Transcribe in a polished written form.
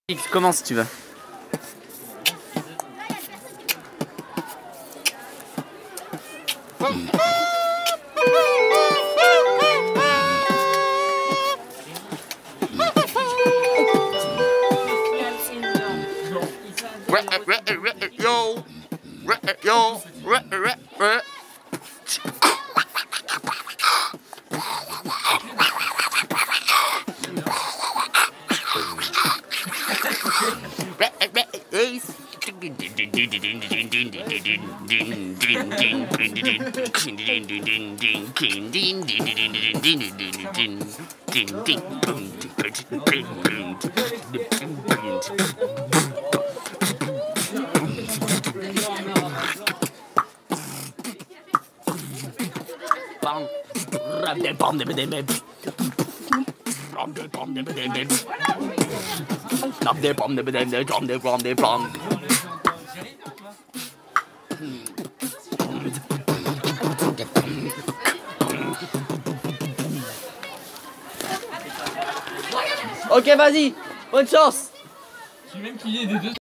Commence si tu veux. Ok, vas-y, bonne chance. Je suis même plié des deux.